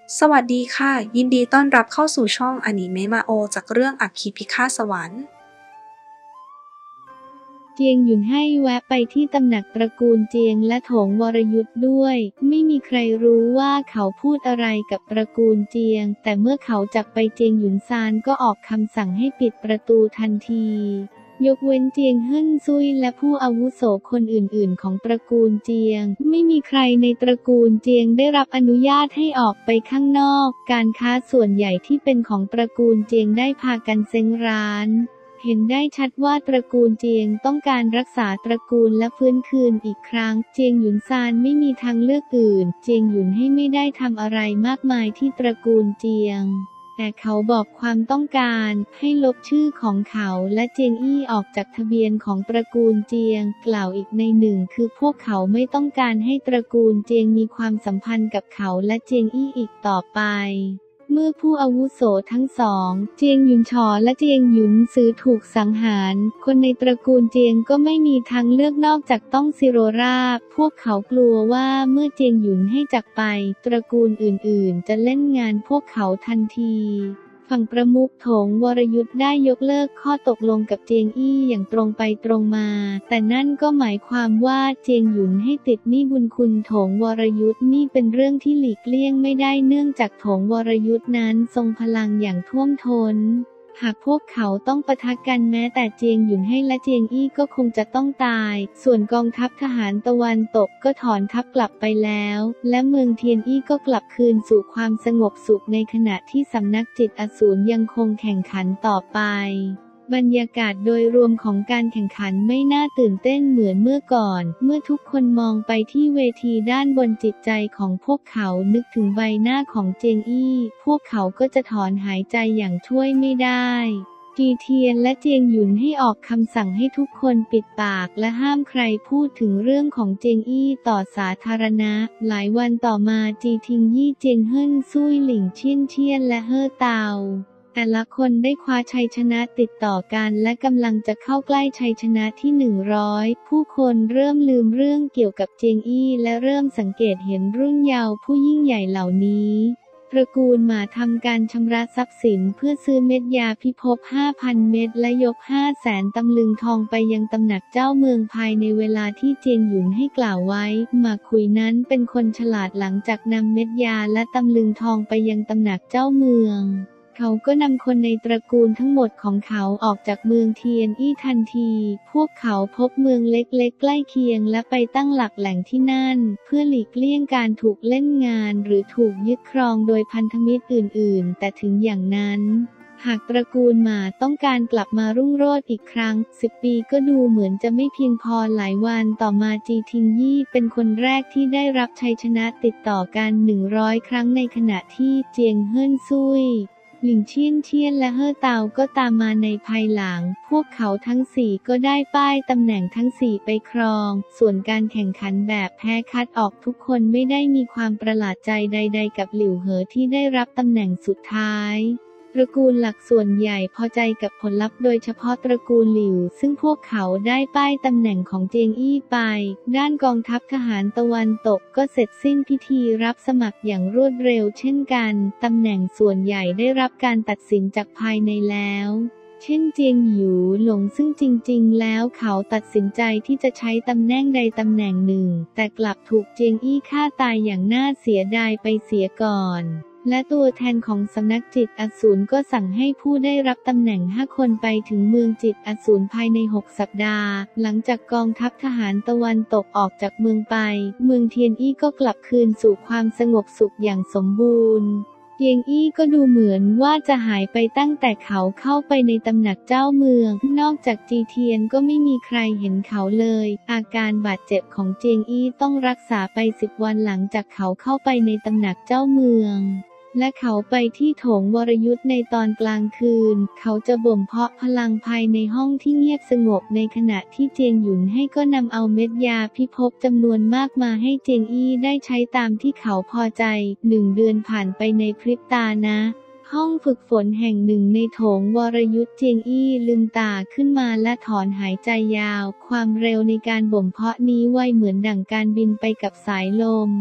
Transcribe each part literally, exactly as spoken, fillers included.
สวัสดีค่ะยินดีต้อนรับเข้าสู่ช่องอนิเมะมาโอจากเรื่องอัคคีพิฆาตสวรรค์เจียงหยุนให้แวะไปที่ตำหนักตระกูลเจียงและโถงวรยุทธ์ด้วย ไม่มีใครรู้ว่าเขาพูดอะไรกับตระกูลเจียง แต่เมื่อเขาจากไปเจียงหยุนซานก็ออกคำสั่งให้ปิดประตูทันที ยกเว้นเจียงเฮิ่นซุยและผู้อาวุโสคนอื่นๆของตระกูลเจียง ไม่มีใครในตระกูลเจียงได้รับอนุญาตให้ออกไปข้างนอก การค้าส่วนใหญ่ที่เป็นของตระกูลเจียงได้พากันเซ้งร้านเห็นได้ชัดว่าตระกูลเจียงต้องการรักษาตระกูลและฟื้นคืนอีกครั้ง เจียงหยุนซานไม่มีทางเลือกอื่น เจียงหยุนให้ไม่ได้ทำอะไรมากมายที่ตระกูลเจียง แต่เขาบอกความต้องการให้ลบชื่อของเขาและเจียงอี้ออกจากทะเบียนของตระกูลเจียง กล่าวอีกในหนึ่งคือพวกเขาไม่ต้องการให้ตระกูลเจียงมีความสัมพันธ์กับเขาและเจียงอี้อีกต่อไปเมื่อผู้อาวุโสทั้งสอง เจียงหยุนฉอและเจียงหยุนซือถูกสังหาร คนในตระกูลเจียงก็ไม่มีทางเลือกนอกจากต้องสิโรราบ พวกเขากลัวว่าเมื่อเจียงหยุนให้จากไป ตระกูลอื่นๆจะเล่นงานพวกเขาทันที ฝั่งประมุขโถงวรยุทธ์ได้ยกเลิกข้อตกลงกับเจียงอี้อย่างตรงไปตรงมา แต่นั่นก็หมายความว่าเจียงหยุนให้ติดหนี้บุญคุณโถงวรยุทธ์นี่เป็นเรื่องที่หลีกเลี่ยงไม่ได้เนื่องจากโถงวรยุทธ์นั้นทรงพลังอย่างท่วมท้น หากพวกเขาต้องปะทะกันแม้แต่เจียงหยุนให้และเจียงอี้ก็คงจะต้องตาย ส่วนกองทัพทหารตะวันตกก็ถอนทัพกลับไปแล้ว และเมืองเทียนอี้ก็กลับคืนสู่ความสงบสุขในขณะที่สำนักจิตอสูรยังคงแข่งขันต่อไป บรรยากาศโดยรวมของการแข่งขันไม่น่าตื่นเต้นเหมือนเมื่อก่อน เมื่อทุกคนมองไปที่เวทีด้านบนจิตใจของพวกเขานึกถึงใบหน้าของเจียงอี้พวกเขาก็จะถอนหายใจอย่างช่วยไม่ได้จีเทียนและเจียงหยุนให้ออกคำสั่งให้ทุกคนปิดปากและห้ามใครพูดถึงเรื่องของเจียงอี้ต่อสาธารณะ หลายวันต่อมาจีทิงยี่เจียงเฮิ่นซุยหลิงเชี่ยนเชี่ยนและเฮ่อเตาแต่ละคนได้คว้าชัยชนะติดต่อกันและกำลังจะเข้าใกล้ชัยชนะที่หนึ่งร้อยผู้คนเริ่มลืมเรื่องเกี่ยวกับเจียงอี้และเริ่มสังเกตเห็นรุ่นเยาว์ผู้ยิ่งใหญ่เหล่านี้ตระกูลหมาทำการชำระทรัพย์สินเพื่อซื้อเม็ดยาพิภพ ห้าพัน เม็ดและยก ห้าแสน ตำลึงทองไปยังตำหนักเจ้าเมืองภายในเวลาที่เจียงหยุนให้กล่าวไว้หมาคุยนั้นเป็นคนฉลาดหลังจากนำเม็ดยาและตำลึงทองไปยังตำหนักเจ้าเมืองเขาก็นำคนในตระกูลทั้งหมดของเขาออกจากเมืองเทียนอี้ทันที พวกเขาพบเมืองเล็กๆใกล้เคียงและไปตั้งหลักแหล่งที่นั่นเพื่อหลีกเลี่ยงการถูกเล่นงานหรือถูกยึดครองโดยพันธมิตรอื่นๆแต่ถึงอย่างนั้นหากตระกูลหมาต้องการกลับมารุ่งโรจน์อีกครั้งสิบปีก็ดูเหมือนจะไม่เพียงพอหลายวันต่อมาจีทิงยี่เป็นคนแรกที่ได้รับชัยชนะติดต่อกันหนึ่งร้อยครั้งในขณะที่เจียงเฮิ่นซุยหลิงเชี่ยนเชี่ยนและเฮ่อเตาก็ตามมาในภายหลังพวกเขาทั้งสี่ก็ได้ป้ายตำแหน่งทั้งสี่ไปครองส่วนการแข่งขันแบบแพ้คัดออกทุกคนไม่ได้มีความประหลาดใจใดๆกับหลิวเหอที่ได้รับตำแหน่งสุดท้ายตระกูลหลักส่วนใหญ่พอใจกับผลลัพธ์โดยเฉพาะตระกูลหลิวซึ่งพวกเขาได้ป้ายตำแหน่งของเจียงอี้ไปด้านกองทัพทหารตะวันตกก็เสร็จสิ้นพิธีรับสมัครอย่างรวดเร็วเช่นกันตำแหน่งส่วนใหญ่ได้รับการตัดสินจากภายในแล้วเช่นเจียงหยูหลงซึ่งจริงๆแล้วเขาตัดสินใจที่จะใช้ตำแหน่งใดตำแหน่งหนึ่งแต่กลับถูกเจียงอี้ฆ่าตายอย่างน่าเสียดายไปเสียก่อนและตัวแทนของสำนักจิตอสูรก็สั่งให้ผู้ได้รับตำแหน่งห้าคนไปถึงเมืองจิตอสูรภายในหกสัปดาห์หลังจากกองทัพทหารตะวันตกออกจากเมืองไปเมืองเทียนอี้ก็กลับคืนสู่ความสงบสุขอย่างสมบูรณ์เจียงอี้ก็ดูเหมือนว่าจะหายไปตั้งแต่เขาเข้าไปในตำหนักเจ้าเมืองนอกจากจีเทียนก็ไม่มีใครเห็นเขาเลยอาการบาดเจ็บของเจียงอี้ต้องรักษาไปสิบวันหลังจากเขาเข้าไปในตำหนักเจ้าเมืองและเขาไปที่โถงวรยุทธ์ในตอนกลางคืนเขาจะบ่มเพาะพลังภายในห้องที่เงียบสงบในขณะที่เจียงหยุนให้ก็นำเอาเม็ดยาพิภพจำนวนมากมาให้เจียงอี้ได้ใช้ตามที่เขาพอใจหนึ่งเดือนผ่านไปในพริบตานะห้องฝึกฝนแห่งหนึ่งในโถงวรยุทธ์เจียงอี้ลืมตาขึ้นมาและถอนหายใจยาวความเร็วในการบ่มเพาะนี้ไวเหมือนดั่งการบินไปกับสายลม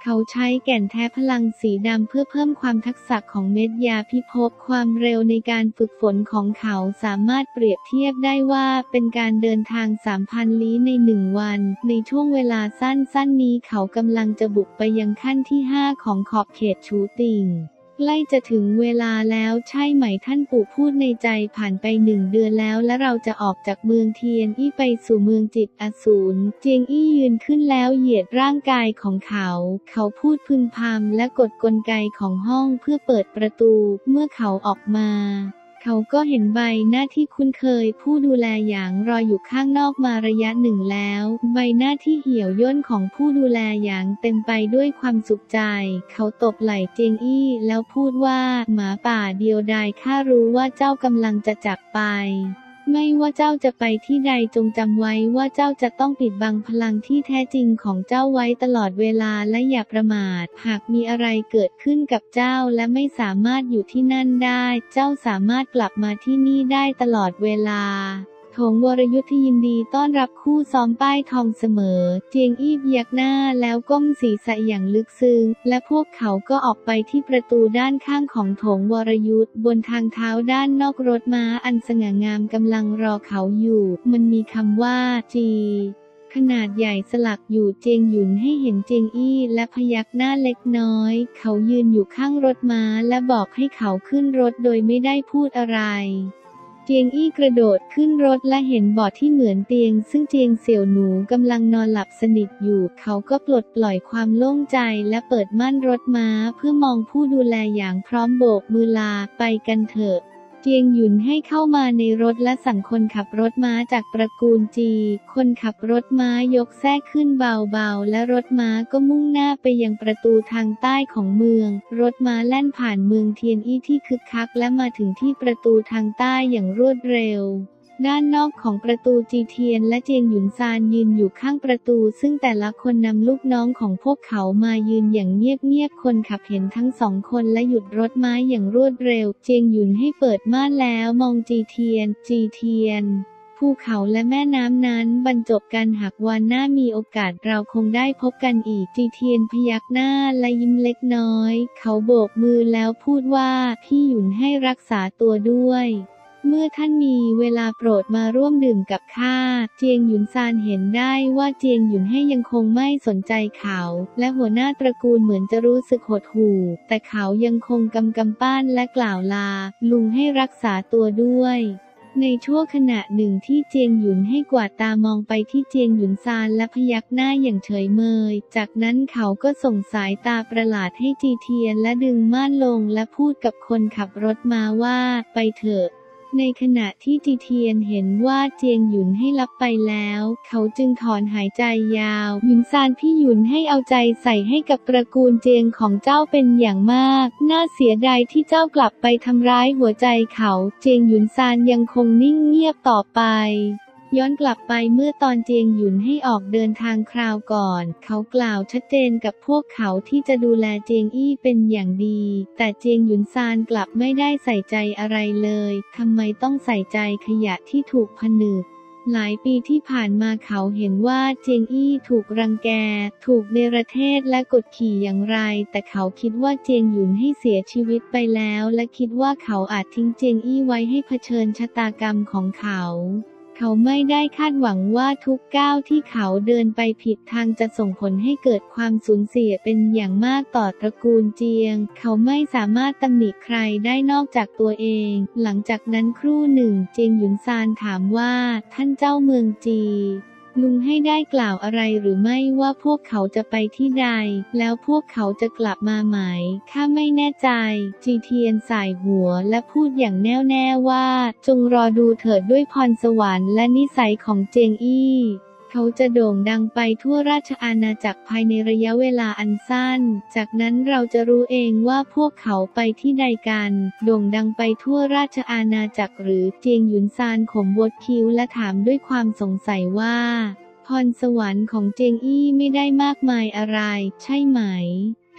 เขาใช้แก่นแท้พลังสีดำเพื่อเพิ่มความทักษะของเม็ดยาพิภพความเร็วในการฝึกฝนของเขาสามารถเปรียบเทียบได้ว่าเป็นการเดินทาง สามพัน ลี้ในหนึ่งวันในช่วงเวลาสั้นๆนี้เขากำลังจะบุกไปยังขั้นที่ห้าของขอบเขตชูติ่งใกล้จะถึงเวลาแล้วใช่ไหมท่านปู่พูดในใจผ่านไปหนึ่งเดือนแล้วและเราจะออกจากเมืองเทียนอี้ไปสู่เมืองจิตอสูรเจียงอี้ยืนขึ้นแล้วเหยียดร่างกายของเขาเขาพูดพึมพำและกดกลไกของห้องเพื่อเปิดประตูเมื่อเขาออกมาเขาก็เห็นใบหน้าที่คุ้นเคยผู้ดูแลหยางรออยู่ข้างนอกมาระยะหนึ่งแล้วใบหน้าที่เหี่ยวย่นของผู้ดูแลหยางเต็มไปด้วยความสุขใจเขาตบไหล่เจียงอี้แล้วพูดว่าหมาป่าเดียวดายข้ารู้ว่าเจ้ากำลังจะจากไปไม่ว่าเจ้าจะไปที่ใดจงจำไว้ว่าเจ้าจะต้องปิดบังพลังที่แท้จริงของเจ้าไว้ตลอดเวลาและอย่าประมาทหากมีอะไรเกิดขึ้นกับเจ้าและไม่สามารถอยู่ที่นั่นได้เจ้าสามารถกลับมาที่นี่ได้ตลอดเวลาถงวรยุทธยินดีต้อนรับคู่ซ้อมป้ายทองเสมอเจียงอี้พยักหน้าแล้วก้มศีรษะอย่างลึกซึ้งและพวกเขาก็ออกไปที่ประตูด้านข้างของโถงวรยุทธบนทางเท้าด้านนอกรถม้าอันสง่างามกำลังรอเขาอยู่มันมีคำว่าจีขนาดใหญ่สลักอยู่เจียงหยุนให้เห็นเจียงอี้และพยักหน้าเล็กน้อยเขายืนอยู่ข้างรถม้าและบอกให้เขาขึ้นรถโดยไม่ได้พูดอะไรเจียงอี้กระโดดขึ้นรถและเห็นเบาะที่เหมือนเตียงซึ่งเจียงเสี่ยวหนูกำลังนอนหลับสนิทอยู่เขาก็ปลดปล่อยความโล่งใจและเปิดม่านรถม้าเพื่อมองผู้ดูแลอย่างพร้อมโบกมือลาไปกันเถอะเจียงหยุนให้เข้ามาในรถและสั่งคนขับรถม้าจากตระกูลจีคนขับรถม้ายกแทรกขึ้นเบาๆและรถม้าก็มุ่งหน้าไปยังประตูทางใต้ของเมืองรถม้าแล่นผ่านเมืองเทียนอี้ที่คึกคักและมาถึงที่ประตูทางใต้อย่างรวดเร็วด้านนอกของประตูจีเทียนและเจียงหยุนซานยืนอยู่ข้างประตูซึ่งแต่ละคนนำลูกน้องของพวกเขามายืนอย่างเงียบๆคนขับเห็นทั้งสองคนและหยุดรถม้าอย่างรวดเร็วเจียงหยุนให้เปิดม่านแล้วมองจีเทียนจีเทียนภูเขาและแม่น้ำนั้นบรรจบกันหากวันหน้ามีโอกาสเราคงได้พบกันอีกจีเทียนพยักหน้าและยิ้มเล็กน้อยเขาโบกมือแล้วพูดว่าพี่หยุนให้รักษาตัวด้วยเมื่อท่านมีเวลาโปรดมาร่วมดื่มกับข้าเจียงหยุนซานเห็นได้ว่าเจียงหยุนให้ยังคงไม่สนใจเขาและหัวหน้าตระกูลเหมือนจะรู้สึกหดหู่แต่เขายังคงกำกำปั้นและกล่าวลาลุงให้รักษาตัวด้วยในชั่วขณะหนึ่งที่เจียงหยุนให้กวาดตามองไปที่เจียงหยุนซานและพยักหน้าอย่างเฉยเมยจากนั้นเขาก็ส่งสายตาประหลาดให้จีเทียนและดึงม่านลงและพูดกับคนขับรถมาว่าไปเถอะในขณะที่จีเทียนเห็นว่าเจียงหยุนให้ลับไปแล้วเขาจึงถอนหายใจยาวหยุนซานพี่หยุนให้เอาใจใส่ให้กับตระกูลเจียงของเจ้าเป็นอย่างมากน่าเสียดายที่เจ้ากลับไปทำร้ายหัวใจเขาเจียงหยุนซานยังคงนิ่งเงียบต่อไปย้อนกลับไปเมื่อตอนเจียงหยุนให้ออกเดินทางคราวก่อนเขากล่าวชัดเจนกับพวกเขาที่จะดูแลเจียงอี้เป็นอย่างดีแต่เจียงหยุนซานกลับไม่ได้ใส่ใจอะไรเลยทำไมต้องใส่ใจขยะที่ถูกผนึกหลายปีที่ผ่านมาเขาเห็นว่าเจียงอี้ถูกรังแกถูกเนรเทศและกดขี่อย่างไรแต่เขาคิดว่าเจียงหยุนให้เสียชีวิตไปแล้วและคิดว่าเขาอาจทิ้งเจียงอี้ไว้ให้เผชิญชะตากรรมของเขาเขาไม่ได้คาดหวังว่าทุกก้าวที่เขาเดินไปผิดทางจะส่งผลให้เกิดความสูญเสียเป็นอย่างมากต่อตระกูลเจียงเขาไม่สามารถตำหนิใครได้นอกจากตัวเองหลังจากนั้นครู่หนึ่งเจียงหยุนซานถามว่าท่านเจ้าเมืองจีลุงให้ได้กล่าวอะไรหรือไม่ว่าพวกเขาจะไปที่ใดแล้วพวกเขาจะกลับมาไหมข้าไม่แน่ใจจีเทียนสายหัวและพูดอย่างแน่วแน่ว่าจงรอดูเถิดด้วยพรสวรรค์และนิสัยของเจียงอี้เขาจะโด่งดังไปทั่วราชอาณาจักรภายในระยะเวลาอันสั้นจากนั้นเราจะรู้เองว่าพวกเขาไปที่ใดกันโด่งดังไปทั่วราชอาณาจักรหรือเจียงหยุนซานขมวดคิ้วและถามด้วยความสงสัยว่าพรสวรรค์ของเจียงอี้ไม่ได้มากมายอะไรใช่ไหมถ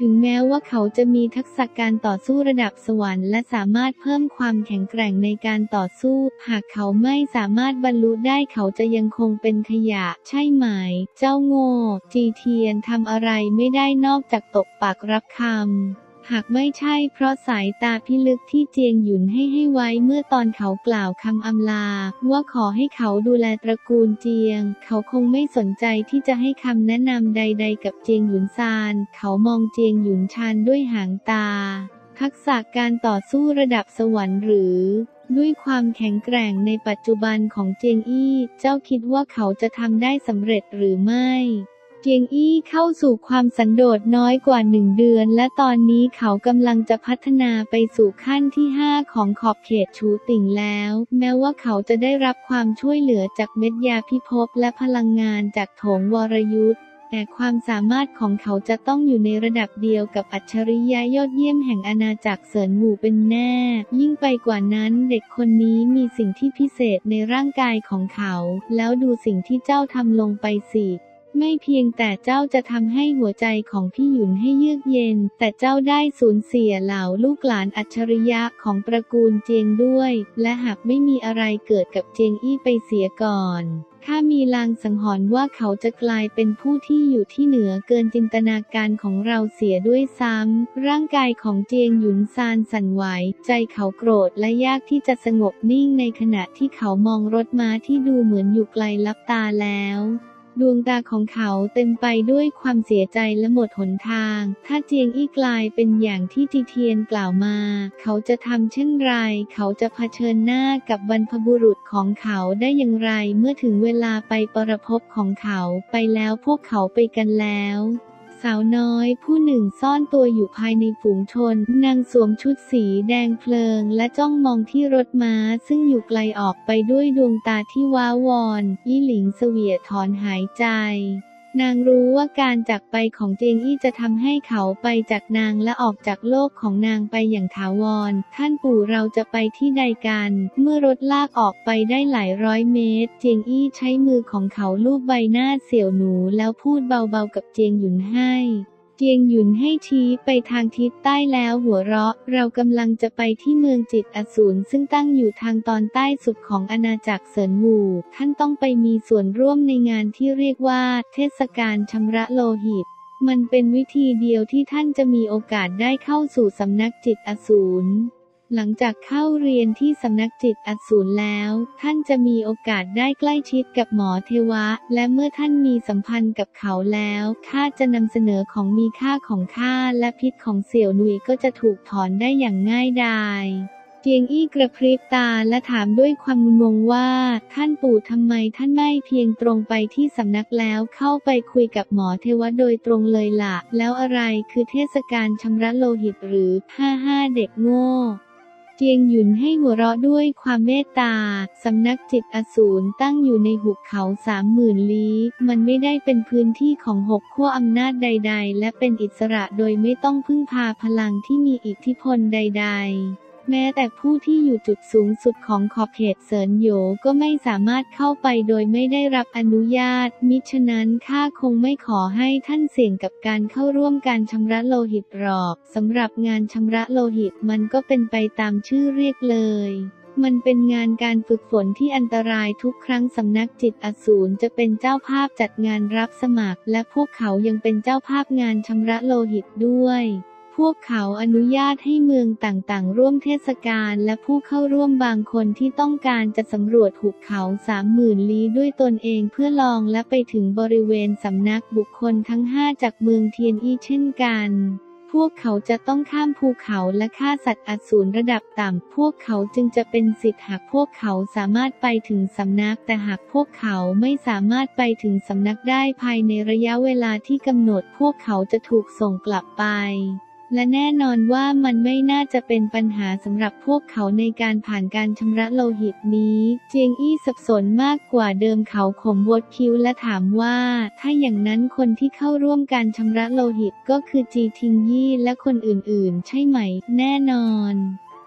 ถึงแม้ว่าเขาจะมีทักษะการต่อสู้ระดับสวรรค์และสามารถเพิ่มความแข็งแกร่งในการต่อสู้หากเขาไม่สามารถบรรลุได้เขาจะยังคงเป็นขยะใช่ไหมเจ้าโง่จีเทียนทำอะไรไม่ได้นอกจากตกปากรับคำหากไม่ใช่เพราะสายตาพิลึกที่เจียงหยุนให้ให้ไว้เมื่อตอนเขากล่าวคำอำลาว่าขอให้เขาดูแลตระกูลเจียงเขาคงไม่สนใจที่จะให้คำแนะนำใดๆกับเจียงหยุนซานเขามองเจียงหยุนชานด้วยหางตาทักษะการต่อสู้ระดับสวรรค์หรือด้วยความแข็งแกร่งในปัจจุบันของเจียงอี้เจ้าคิดว่าเขาจะทำได้สำเร็จหรือไม่เจียงอี้เข้าสู่ความสันโดษน้อยกว่าหนึ่งเดือนและตอนนี้เขากำลังจะพัฒนาไปสู่ขั้นที่ห้าของขอบเขตชูติ่งแล้วแม้ว่าเขาจะได้รับความช่วยเหลือจากเม็ดยาพิภพและพลังงานจากโถงวรยุทธ์แต่ความสามารถของเขาจะต้องอยู่ในระดับเดียวกับอัจฉริยะยอดเยี่ยมแห่งอาณาจักรเสินหมู่เป็นแน่ยิ่งไปกว่านั้นเด็กคนนี้มีสิ่งที่พิเศษในร่างกายของเขาแล้วดูสิ่งที่เจ้าทำลงไปสิไม่เพียงแต่เจ้าจะทำให้หัวใจของพี่หยุนให้เยือกเย็นแต่เจ้าได้สูญเสียเหล่าลูกหลานอัจฉริยะของตระกูลเจียงด้วยและหากไม่มีอะไรเกิดกับเจียงอี้ไปเสียก่อนข้ามีลางสังหรณ์ว่าเขาจะกลายเป็นผู้ที่อยู่ที่เหนือเกินจินตนาการของเราเสียด้วยซ้ำร่างกายของเจียงหยุนซานสั่นไหวใจเขาโกรธและยากที่จะสงบนิ่งในขณะที่เขามองรถม้าที่ดูเหมือนอยู่ไกลลับตาแล้วดวงตาของเขาเต็มไปด้วยความเสียใจและหมดหนทางถ้าเจียงอี้กลายเป็นอย่างที่จีเทียนกล่าวมาเขาจะทำเช่นไรเขาจะเผชิญหน้ากับบรรพบุรุษของเขาได้อย่างไรเมื่อถึงเวลาไปประพบของเขาไปแล้วพวกเขาไปกันแล้วสาวน้อยผู้หนึ่งซ่อนตัวอยู่ภายในฝูงชนนางสวมชุดสีแดงเพลิงและจ้องมองที่รถม้าซึ่งอยู่ไกลออกไปด้วยดวงตาที่ว้าวอนอี้หลิงเสวียดถอนหายใจนางรู้ว่าการจากไปของเจียงอี้จะทำให้เขาไปจากนางและออกจากโลกของนางไปอย่างถาวรท่านปู่เราจะไปที่ใดกันเมื่อรถลากออกไปได้หลายร้อยเมตรเจียงอี้ใช้มือของเขาลูบใบหน้าเสี่ยวหนูแล้วพูดเบาๆกับเจียงหยุนให้เจียงหยุนให้ชี้ไปทางทิศใต้แล้วหัวเราะเรากำลังจะไปที่เมืองจิตอสูรซึ่งตั้งอยู่ทางตอนใต้สุดของอาณาจักรเสินหมู่ท่านต้องไปมีส่วนร่วมในงานที่เรียกว่าเทศกาลชำระโลหิตมันเป็นวิธีเดียวที่ท่านจะมีโอกาสได้เข้าสู่สำนักจิตอสูรหลังจากเข้าเรียนที่สำนักจิตอสูรแล้วท่านจะมีโอกาสได้ใกล้ชิดกับหมอเทวะและเมื่อท่านมีสัมพันธ์กับเขาแล้วข้าจะนำเสนอของมีค่าของข้าและพิษของเสี่ยวหนุยก็จะถูกถอนได้อย่างง่ายดายเจียงอี้กระพริบตาและถามด้วยความงงว่าท่านปู่ทำไมท่านไม่เพียงตรงไปที่สำนักแล้วเข้าไปคุยกับหมอเทวะโดยตรงเลยล่ะแล้วอะไรคือเทศกาลชำระโลหิตหรือห้าห้าเด็กโง่เจียงหยุนให้หัวเราะด้วยความเมตตาสำนักจิตอสูรตั้งอยู่ในหุบเขาสามหมื่นลี้มันไม่ได้เป็นพื้นที่ของหกขั้วอำนาจใดๆและเป็นอิสระโดยไม่ต้องพึ่งพาพลังที่มีอิทธิพลใดๆแม้แต่ผู้ที่อยู่จุดสูงสุดของขอบเขตเซินโหยก็ไม่สามารถเข้าไปโดยไม่ได้รับอนุญาตมิฉะนั้นข้าคงไม่ขอให้ท่านเสี่ยงกับการเข้าร่วมการชำระโลหิตหรอกสำหรับงานชำระโลหิตมันก็เป็นไปตามชื่อเรียกเลยมันเป็นงานการฝึกฝนที่อันตรายทุกครั้งสำนักจิตอสูรจะเป็นเจ้าภาพจัดงานรับสมัครและพวกเขายังเป็นเจ้าภาพงานชำระโลหิตด้วยพวกเขาอนุญาตให้เมืองต่างๆร่วมเทศกาลและผู้เข้าร่วมบางคนที่ต้องการจะสำรวจหุบเขาสามหมื่นลี้ด้วยตนเองเพื่อลองและไปถึงบริเวณสำนักบุคคลทั้งห้าจากเมืองเทียนอี้เช่นกันพวกเขาจะต้องข้ามภูเขาและฆ่าสัตว์อสูรระดับต่ำพวกเขาจึงจะเป็นสิทธิ์หากพวกเขาสามารถไปถึงสำนักแต่หากพวกเขาไม่สามารถไปถึงสำนักได้ภายในระยะเวลาที่กำหนดพวกเขาจะถูกส่งกลับไปและแน่นอนว่ามันไม่น่าจะเป็นปัญหาสำหรับพวกเขาในการผ่านการชำระโลหิตนี้เจียงอี้สับสนมากกว่าเดิมเขาขมวดคิ้วและถามว่าถ้าอย่างนั้นคนที่เข้าร่วมการชำระโลหิตก็คือจีทิงยี่และคนอื่นๆใช่ไหมแน่นอน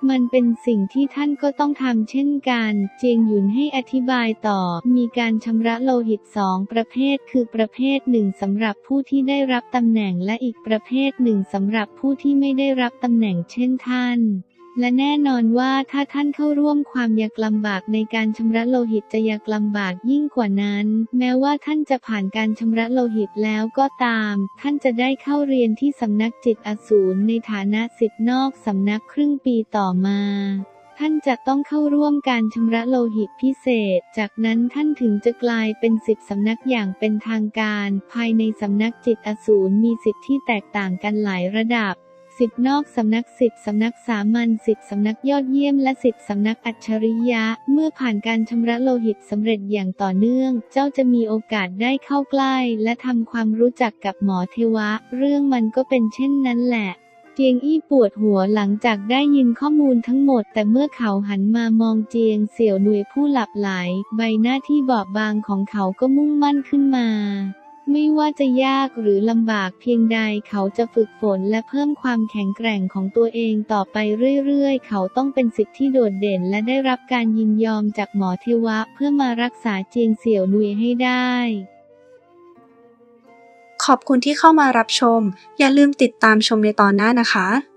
มันเป็นสิ่งที่ท่านก็ต้องทำเช่นกัน เจียงหยุนให้อธิบายต่อ มีการชำระโลหิตสองประเภทคือประเภทหนึ่งสำหรับผู้ที่ได้รับตำแหน่งและอีกประเภทหนึ่งสำหรับผู้ที่ไม่ได้รับตำแหน่งเช่นท่าน และแน่นอนว่าถ้าท่านเข้าร่วมความยากลำบากในการชำระโลหิตจะยากลำบากยิ่งกว่านั้น แม้ว่าท่านจะผ่านการชำระโลหิตแล้วก็ตาม ท่านจะได้เข้าเรียนที่สำนักจิตอสูรในฐานะศิษย์นอกสำนักครึ่งปีต่อมา ท่านจะต้องเข้าร่วมการชำระโลหิตพิเศษ จากนั้นท่านถึงจะกลายเป็นศิษย์สำนักอย่างเป็นทางการ ภายในสำนักจิตอสูรมีศิษย์ที่แตกต่างกันหลายระดับศิษย์นอกสำนักศิษย์สำนักสามัญศิษย์สำนักยอดเยี่ยมและศิษย์สำนักอัจฉริยะเมื่อผ่านการชำระโลหิตสำเร็จอย่างต่อเนื่องเจ้าจะมีโอกาสได้เข้าใกล้และทำความรู้จักกับหมอเทวะเรื่องมันก็เป็นเช่นนั้นแหละเจียงอี้ปวดหัวหลังจากได้ยินข้อมูลทั้งหมดแต่เมื่อเขาหันมามองเจียงเสี่ยวหนุ่ยผู้หลับไหลใบหน้าที่บอบบางของเขาก็มุ่งมั่นขึ้นมาไม่ว่าจะยากหรือลำบากเพียงใดเขาจะฝึกฝนและเพิ่มความแข็งแกร่งของตัวเองต่อไปเรื่อยๆเขาต้องเป็นศิษย์ที่โดดเด่นและได้รับการยินยอมจากหมอเทวะเพื่อมารักษาเจียงเสี่ยวหนุ่ยให้ได้ขอบคุณที่เข้ามารับชม อย่าลืมติดตามชมในตอนหน้านะคะ